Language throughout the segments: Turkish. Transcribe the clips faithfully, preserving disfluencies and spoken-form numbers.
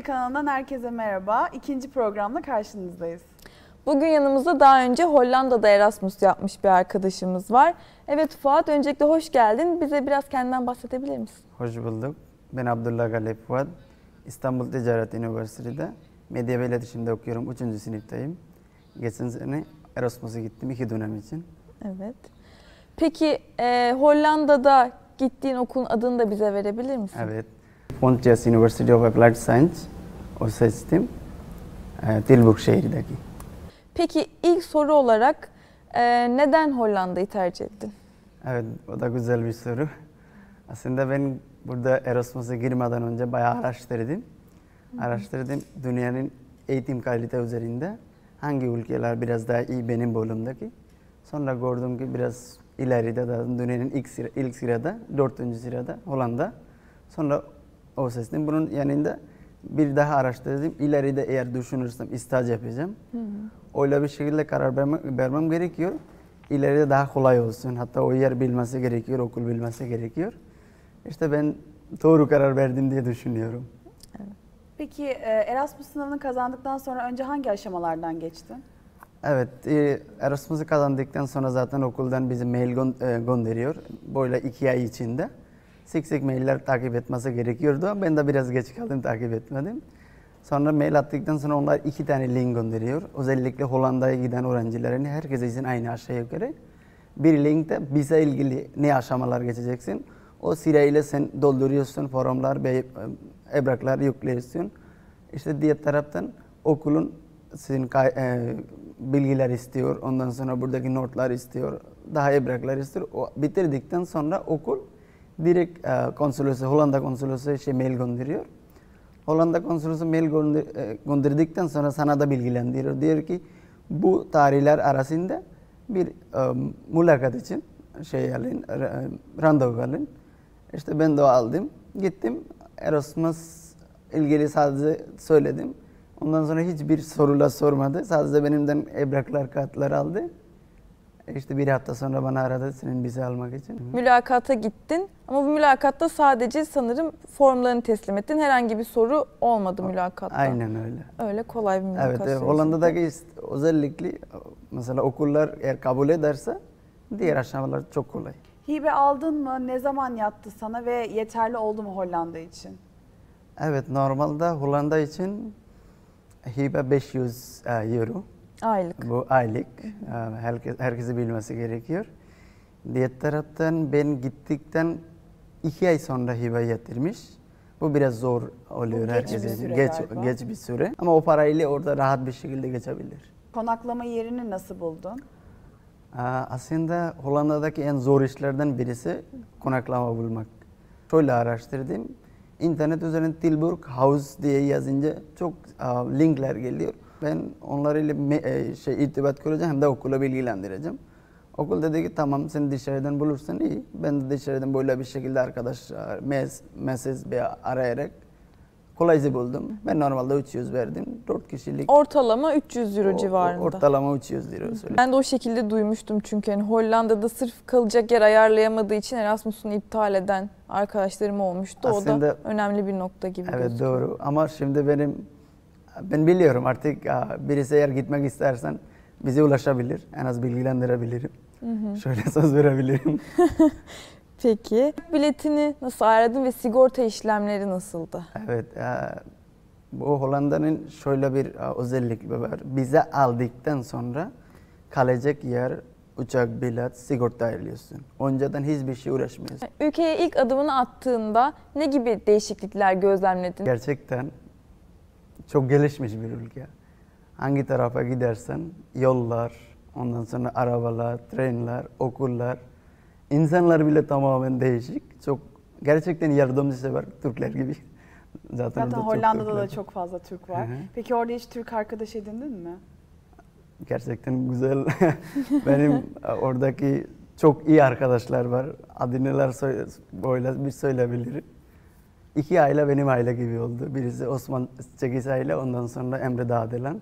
kanalından herkese merhaba. İkinci programla karşınızdayız. Bugün yanımızda daha önce Hollanda'da Erasmus yapmış bir arkadaşımız var. Evet Fuat, öncelikle hoş geldin. Bize biraz kendinden bahsedebilir misin? Hoş bulduk. Ben Abdullah Galip Fuat. İstanbul Ticaret Üniversitesi'de medya ve iletişimde okuyorum. Üçüncü sınıftayım. Geçen sene Erasmus'a gittim iki dönem için. Evet. Peki e, Hollanda'da gittiğin okulun adını da bize verebilir misin? Evet. Pontiac University of Applied Science. O seçtim. E, Tilburg şehirdeki. Peki ilk soru olarak e, neden Hollanda'yı tercih ettin? Evet, o da güzel bir soru. Aslında ben burada Erasmus'a girmeden önce bayağı araştırdım. Araştırdım dünyanın eğitim kalite üzerinde hangi ülkeler biraz daha iyi benim bölümdeki. Sonra gördüm ki biraz ileride de dünyanın ilk, sıra, ilk sırada, dördüncü sırada Hollanda. Sonra o seçtim. Bunun yanında bir daha araştırdım. İleride eğer düşünürsem staj yapacağım. Hı hı. Öyle bir şekilde karar vermem, vermem gerekiyor. İleride daha kolay olsun. Hatta o yer bilmesi gerekiyor, okul bilmesi gerekiyor. İşte ben doğru karar verdim diye düşünüyorum. Evet. Peki Erasmus sınavını kazandıktan sonra önce hangi aşamalardan geçtin? Evet, Erasmus'u kazandıktan sonra zaten okuldan bize mail gönderiyor. Böyle iki ay içinde. Sık sık mailler takip etmesi gerekiyordu. Ben de biraz geç kaldım, takip etmedim. Sonra mail attıktan sonra onlar iki tane link gönderiyor. Özellikle Hollanda'ya giden öğrencilerin herkes için aynı aşağı yukarı. Bir linkte bize ilgili ne aşamalar geçeceksin. O sırayla sen dolduruyorsun, formlar ve evraklar yüklüyorsun. İşte diğer taraftan okulun sizin e, bilgiler istiyor. Ondan sonra buradaki notlar istiyor. Daha evraklar istiyor. O bitirdikten sonra okul direkt e, konsolosu, Hollanda konsolosu şey mail gönderiyor. Hollanda konsolosu mail gönder, e, gönderdikten sonra sana da bilgilendiriyor. Diyor ki bu tarihler arasında bir e, mülakat için şey alın, e, randevu alın. İşte ben de aldım. Gittim. Erasmus ilgili sadece söyledim. Ondan sonra hiçbir sorular sormadı. Sadece benimden evraklar, kağıtlar aldı. İşte bir hafta sonra bana aradı senin vize almak için. Mülakata gittin ama bu mülakatta sadece sanırım formlarını teslim ettin. Herhangi bir soru olmadı mülakatta. Aynen öyle. Öyle kolay bir mülakat. Evet, evet. Hollanda'daki özellikle mesela okullar eğer kabul ederse diğer aşamalar çok kolay. Hibe aldın mı? Ne zaman yattı sana ve yeterli oldu mu Hollanda için? Evet, normalde Hollanda için hibe beş yüz euro. Aylık. Bu aylık. Herkes, herkesi bilmesi gerekiyor. Diğer taraftan ben gittikten iki ay sonra hibe yatırmış. Bu biraz zor oluyor herkes için. Geç, geç bir süre. Ama o parayla orada rahat bir şekilde geçebilir. Konaklama yerini nasıl buldun? Aslında Hollanda'daki en zor işlerden birisi konaklama bulmak. Şöyle araştırdım. İnternet üzerinde Tilburg House diye yazınca çok linkler geliyor. Ben onlarla şey irtibat kuracağım hem de okula bilgilendireceğim. Okul dedi ki tamam sen dışarıdan bulursan iyi. Ben de dışarıdan böyle bir şekilde arkadaşlar mes mesaj veya arayarak kolayca buldum. Ben normalde üç yüz verdim. dört kişilik. Ortalama üç yüz euro o, civarında. Ortalama üç yüz lira söyleyeyim. Ben de o şekilde duymuştum çünkü yani Hollanda'da sırf kalacak yer ayarlayamadığı için Erasmus'unu iptal eden arkadaşlarım olmuştu. Aslında, o da önemli bir nokta gibi evet, gözüküyor. doğru ama şimdi benim ben biliyorum artık birisi eğer gitmek istersen bize ulaşabilir. En az bilgilendirebilirim. Hı hı. Şöyle söz verebilirim. Peki. Biletini nasıl ayarladın ve sigorta işlemleri nasıldı? Evet. Bu Hollanda'nın şöyle bir özelliği var. Bize aldıktan sonra kalacak yer, uçak bilet, sigorta ayarlıyorsun. Önceden hiçbir şey uğraşmıyorsun. Ülkeye ilk adımını attığında ne gibi değişiklikler gözlemledin? Gerçekten çok gelişmiş bir ülke. Hangi tarafa gidersen yollar, ondan sonra arabalar, trenler, okullar, insanlar bile tamamen değişik. Çok gerçekten yardımsever Türkler gibi. Zaten, Zaten Hollanda'da da çok fazla Türk var. Hı hı. Peki orada hiç Türk arkadaş edindin mi? Gerçekten güzel. Benim oradaki çok iyi arkadaşlar var. Adı neler böyle bir söyleyebilirim. İki aile benim aile gibi oldu. Birisi Osman Çekiç aile, ondan sonra Emre Dağdelan.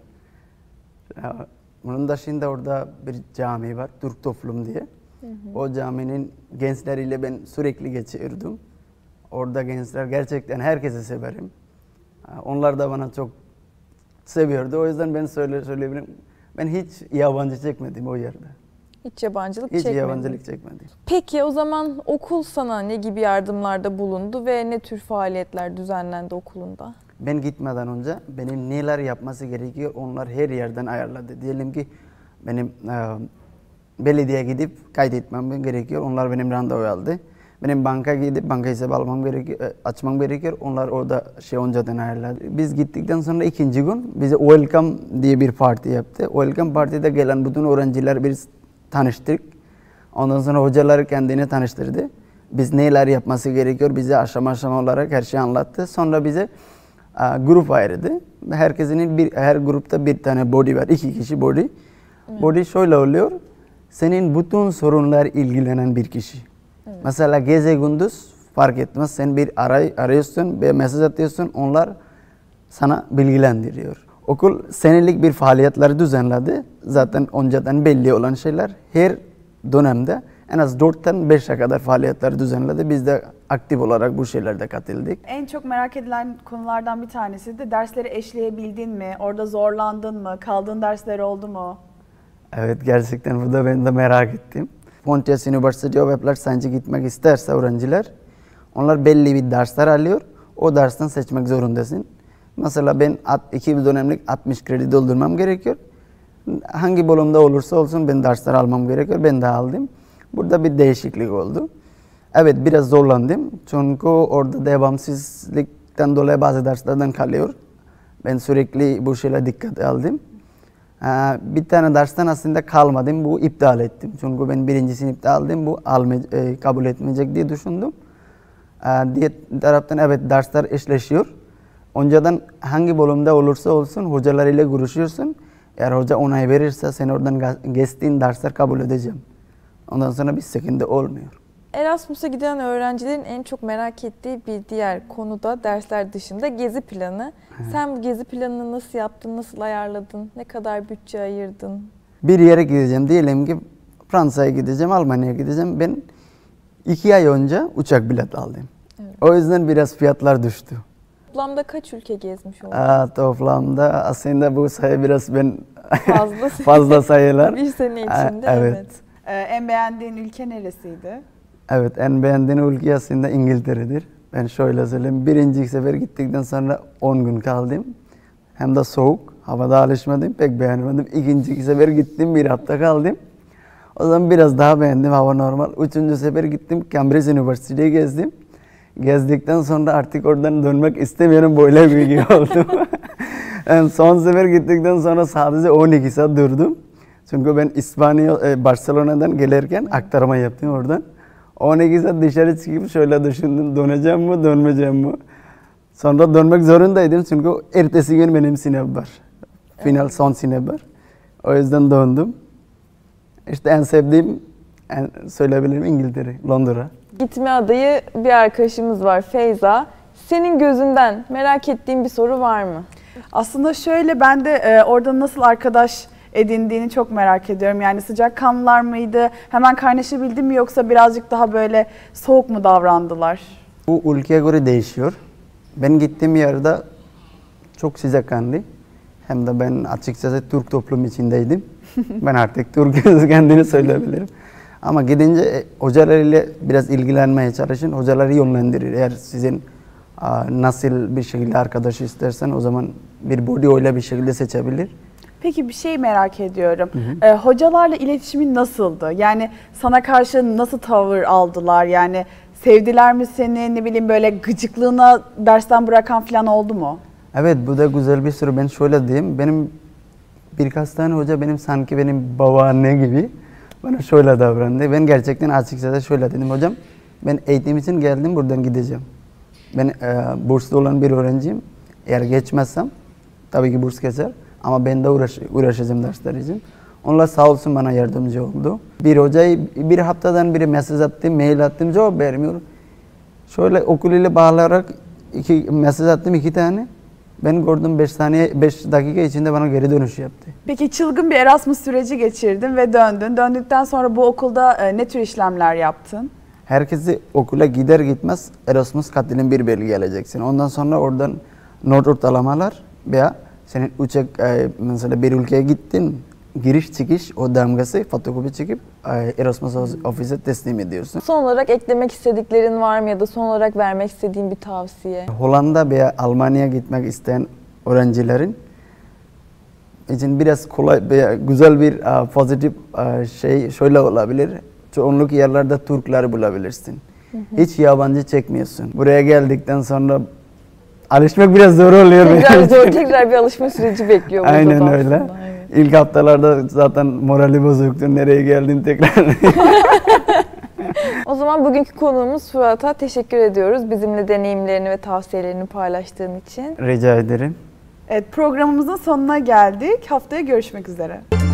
Bunun dışında orada bir cami var, Türk Toplum diye. Hı hı. O caminin gençleriyle ben sürekli geçiyordum. Orada gençler gerçekten herkesi severim. Onlar da bana çok seviyordu. O yüzden ben söyle söyleyebilirim. Ben hiç yabancı çekmedim o yerde. Hiç yabancılık hiç çekmedin. Hiç yabancılık çekmedim. Peki o zaman okul sana ne gibi yardımlarda bulundu ve ne tür faaliyetler düzenlendi okulunda? Ben gitmeden önce benim neler yapması gerekiyor onlar her yerden ayarladı. Diyelim ki benim e, belediyeye gidip kaydetmem gerekiyor. Onlar benim randevu aldı. Benim banka gidip banka hesabı almam gerekiyor, açmam gerekiyor. Onlar orada şey önceden ayarladı. Biz gittikten sonra ikinci gün bize welcome diye bir parti yaptı. Welcome partide gelen bütün öğrenciler biz tanıştık. Ondan sonra hocaları kendini tanıştırdı. Biz neler yapması gerekiyor bize aşama aşama olarak her şeyi anlattı. Sonra bize a, grup ayırdı. Herkesin bir her grupta bir tane body var. İki kişi body. Evet. Body şöyle oluyor. Senin bütün sorunlar ilgilenen bir kişi. Evet. Mesela gece gündüz fark etmez. Sen bir aray arıyorsun, bir mesaj atıyorsun. Onlar sana bilgilendiriyor. Okul senelik bir faaliyetler düzenledi. Zaten önceden belli olan şeyler. Her dönemde en az dörtten beşe kadar faaliyetler düzenledi. Biz de aktif olarak bu şeylerde katıldık. En çok merak edilen konulardan bir tanesi de dersleri eşleyebildin mi? Orada zorlandın mı? Kaldığın dersler oldu mu? Evet, gerçekten bu da ben de merak ettim. Pontiac University of Applied Science'e gitmek isterse öğrenciler, onlar belli bir dersler alıyor. O dersten seçmek zorundasın. Mesela ben iki dönemlik altmış kredi doldurmam gerekiyor. Hangi bölümde olursa olsun ben dersler almam gerekiyor. Ben de aldım. Burada bir değişiklik oldu. Evet, biraz zorlandım. Çünkü orada devamsızlıktan dolayı bazı derslerden kalıyor. Ben sürekli bu şeyle dikkate aldım. Bir tane dersten aslında kalmadım. Bu iptal ettim. Çünkü ben birinci sınıfta aldım. Bu almay kabul etmeyecek diye düşündüm. Diğer taraftan evet dersler eşleşiyor. Önceden hangi bölümde olursa olsun hocalarıyla görüşüyorsun. Eğer hoca onay verirse sen oradan geçtiğin dersler kabul edeceğim. Ondan sonra bir sıkıntı olmuyor. Erasmus'a giden öğrencilerin en çok merak ettiği bir diğer konu da dersler dışında gezi planı. Hı. Sen bu gezi planını nasıl yaptın, nasıl ayarladın, ne kadar bütçe ayırdın? Bir yere gideceğim, diyelim ki Fransa'ya gideceğim, Almanya'ya gideceğim. Ben iki ay önce uçak bilet aldım. Evet. O yüzden biraz fiyatlar düştü. Toplamda kaç ülke gezmiş oldun? Aa, toplamda aslında bu sayı biraz ben fazla, fazla sayılar. Bir sene içinde Aa, evet. evet. Ee, en beğendiğin ülke neresiydi? Evet, en beğendiğim ülke aslında İngiltere'dir. Ben şöyle söyleyeyim, birinci sefer gittikten sonra on gün kaldım. Hem de soğuk, havada alışmadım, pek beğenmedim. İkinci sefer gittim, bir hafta kaldım. O zaman biraz daha beğendim, hava normal. Üçüncü sefer gittim, Cambridge Üniversitesi'ye gezdim. Gezdikten sonra artık oradan dönmek istemiyorum, böyle bir bilgi oldu. Yani son sefer gittikten sonra sadece on iki saat durdum. Çünkü ben İspanya, Barcelona'dan gelirken aktarma yaptım oradan. on iki saat dışarı çıkıp şöyle düşündüm, döneceğim mi, dönmeyeceğim mi? Sonra dönmek zorundaydım çünkü ertesi gün benim sınav var. Final son sınav var. O yüzden döndüm. İşte en sevdiğim, en söyleyebilirim İngiltere, Londra. Gitme adayı bir arkadaşımız var, Feyza. Senin gözünden merak ettiğin bir soru var mı? Aslında şöyle, ben de e, orada nasıl arkadaş edindiğini çok merak ediyorum. Yani sıcakkanlılar mıydı? Hemen kaynaşabildin mi yoksa birazcık daha böyle soğuk mu davrandılar? Bu ülkeye göre değişiyor. Ben gittiğim yerde çok sıcakkanlı. Hem de ben açıkçası Türk toplum içindeydim. Ben artık Türk kendini söyleyebilirim. Ama gidince e, hocalarıyla biraz ilgilenmeye çalışın. Hocaları yönlendirir. Eğer sizin a, nasıl bir şekilde arkadaş istersen o zaman bir body öyle bir şekilde seçebilir. Peki bir şey merak ediyorum. Hı hı. Ee, hocalarla iletişimin nasıldı? Yani sana karşı nasıl tavır aldılar? Yani sevdiler mi seni? Ne bileyim, böyle gıcıklığına dersten bırakan falan oldu mu? Evet, bu da güzel bir soru. Ben şöyle diyeyim. Benim birkaç tane hoca benim sanki benim babaanne gibi bana şöyle davrandı. Ben gerçekten açıkçası şöyle dedim. Hocam ben eğitim için geldim, buradan gideceğim. Ben e, burslu olan bir öğrenciyim. Eğer geçmezsem tabii ki burs geçer. Ama ben de uğraş, uğraşacağım dersler için. Onlar sağ olsun bana yardımcı oldu. Bir hocayı bir haftadan biri mesaj attım, mail attım, cevap vermiyor. Şöyle okul ile bağlayarak iki mesaj attım, iki tane. Ben gördüm beş saniye, beş dakika içinde bana geri dönüş yaptı. Peki çılgın bir Erasmus süreci geçirdin ve döndün. Döndükten sonra bu okulda ne tür işlemler yaptın? Herkesi okula gider gitmez Erasmus katilin bir belge geleceksin. Ondan sonra oradan not ortalamalar veya senin uçak e, mesela bir ülkeye gittin, giriş çıkış o damgası fotokopi çekip e, Erasmus ofise teslim ediyorsun. Son olarak eklemek istediklerin var mı ya da son olarak vermek istediğin bir tavsiye? Hollanda veya Almanya'ya gitmek isteyen öğrencilerin için biraz kolay veya güzel bir uh, pozitif uh, şey şöyle olabilir. Çoğunluk yerlerde Türkler bulabilirsin. Hı hı. Hiç yabancı çekmiyorsun. Buraya geldikten sonra alışmak biraz zor oluyor. Tekrar zor, tekrar bir alışma süreci bekliyor. Aynen öyle. Evet. İlk haftalarda zaten morali bozuktu. Nereye geldin tekrar? O zaman bugünkü konuğumuz Fırat'a teşekkür ediyoruz. Bizimle deneyimlerini ve tavsiyelerini paylaştığın için. Rica ederim. Evet, programımızın sonuna geldik. Haftaya görüşmek üzere.